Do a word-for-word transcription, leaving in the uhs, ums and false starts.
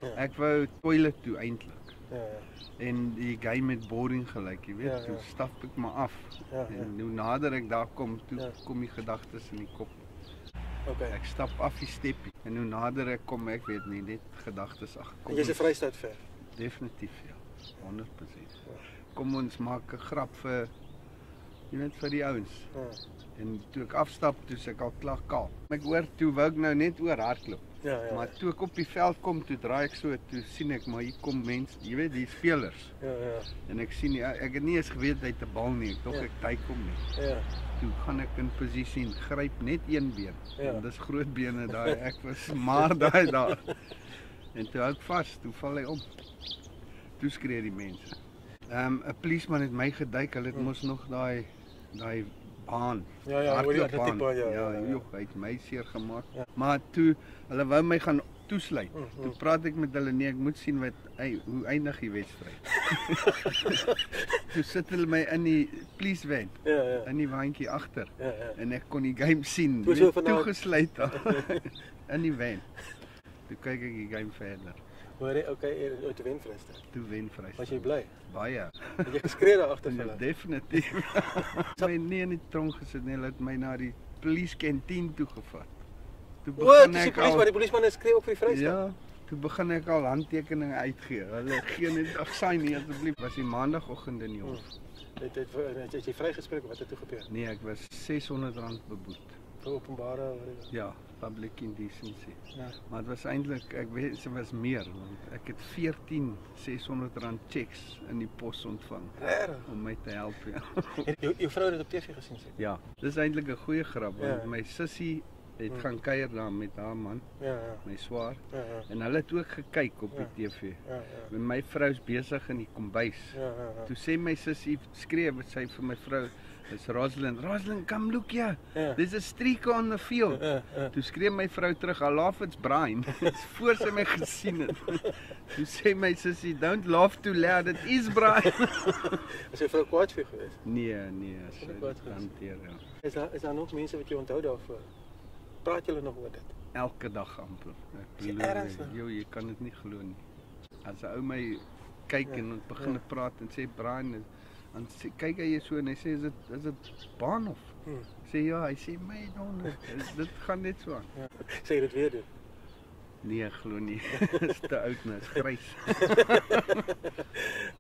Ja. Ek wou toilet toe eintlik. Ja, ja. En die game met boring gelyk, jy weet, Ja, ja. toe stap ek maar af. Ja, ja. En hoe nader ek daar kom, toe Ja. kom die gedagtes in die kop. Okay. Ek stap af die steppie en hoe nader ek kom, ek weet nie, net gedagtes ag kom. En jy's 'n Vrystaat ver. Definitief ja. honderd persent. Kom ons maak 'n grap vir jy weet vir die ouens. Ja. En toe ek afstap, toe is ek al klaar kaal. Ek hoor toe wou ek nou net oor hardloop. Ja, ja. Maar toe ek op die veld kom, toe draai ek so, toe sien ek maar hier kom mense, jy weet die spelers. Ja, ja. En ek sien nie, ek het nie eens geweet hy het 'n bal nie, ek dink Ja. ek duik hom nie. Ja. Toe gaan ek in posisie en gryp net een been. Ja. En dis groot bene daai, ek was maar daai daar. En toe hou ek vas, toe val hy om. Toe skree die mense. Ehm um, 'n policeman het my geduik, hulle het Hmm. mos nog daai daai baan. Ja, ja, oor die hardloopbaan. atletiekbaan, ja, Ja, ja, ja. joh, hy het my seer gemaak. Ja. Maar toe hulle wou my gaan toesluit. Mm, mm. Toe praat ek met hulle, nee, ek moet sien wat hey, hoe eindig die wedstryd. Toe sit hulle my in die police van, Ja, ja. in die waantjie agter. Ja, ja. En ek kon die game sien, Toe so weet, vanuit- toegesluit daar in die van. Toe kyk ek die game verder. Hoor jy, okay, uit die wen Vrystaat. Toe wen Vrystaat. Was jy bly? Baie. Het jy geskree daar agter vir Ja, hulle? definitief. my nie in die tronk gesit nie, hulle het my na die police kantien toe gevat. Toe O, begin dis die ek polisie, al maar die polisieman het skree op vir die Vrystaat. Ja, toe begin ek al handtekeninge uitgee. Hulle gee net ag sign nie asseblief. Was die maandagooggend in die hof. Het het het, het jy vrygespreek wat het toe gebeur? Nee, ek was seshonderd rand beboet. Vir openbare wat is dit? Ja, public indecency. Ja. Maar dit was eintlik, ek weet se was meer want ek het veertien seshonderd rand checks in die pos ontvang Regtig? om my te help. Ja. Het Jou, jou vrou het dit op T V gesien sê? Ja, dis eintlik 'n goeie grap want Ja. my sussie het Hmm. gaan kuier daar met haar man, Ja, ja. my swaar, Ja, ja. en hulle het ook gekyk op die Ja. T V. Ja, ja. En my vrou's besig in die kombuis. Ja, ja, ja. Toe sê my sussie skree wat sy vir my vrou, is Rosalind, Rosalind, come look here. Ja. There's a streak on the field. Ja, ja. Toe skree my vrou terug, I laugh it's Brian. Dis voor sy my gesien het. Toe sê my sussie, don't laugh too loud, it is Brian. Is jou vrou kwaad vir jou geweest? Nee, nee, sy Wat wat het hanteer ja. Is daar is daar nog mense wat jy onthou daarvoor? Praat julle nog oor dit? Elke dag amper. Ek Is jy belowe ernstig? jou, jy kan dit nie glo nie. As 'n ou my kyk Ja, en ons begin ja. praat en sê Brian, dan sê kyk hy so en hy sê is dit is dit Bahnhof? Hmm. Ek sê ja, hy sê my dan dit gaan net so aan. Ja. Sê jy dit weer doen? Nee, glo nie. Is te oud nou, is grys.